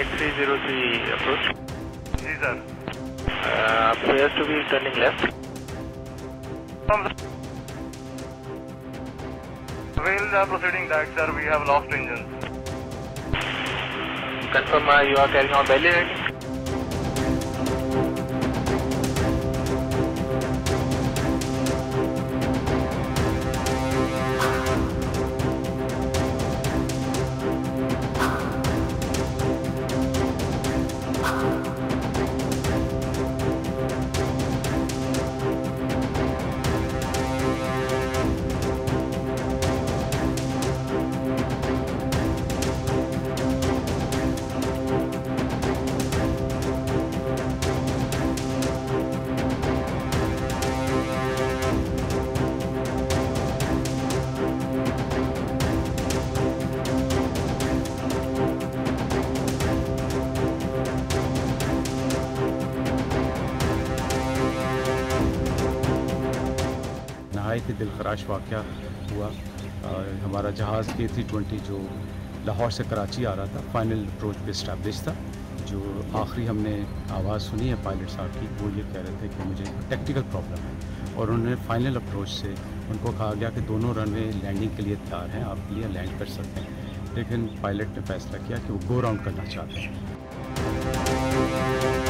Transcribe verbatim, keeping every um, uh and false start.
Eight three zero three approach. जी sir. appears to be turning left. Wheels are proceeding back, sir. We have lost engines. Confirm uh, you are carrying on belly landing. नहायत ही दिलखराश वाक़या हुआ। और हमारा जहाज़ के three twenty जो लाहौर से कराची आ रहा था, फाइनल अप्रोच पे इस्टेब्लिश था। जो आखिरी हमने आवाज़ सुनी है पायलट साहब की, वो ये कह रहे थे कि मुझे टेक्निकल प्रॉब्लम है, और उन्होंने फाइनल अप्रोच से उनको कहा गया कि दोनों रनवे लैंडिंग के लिए तैयार हैं, आप लिए लैंड कर सकते हैं। लेकिन पायलट ने फैसला किया कि वो गो राउंड करना चाहते हैं।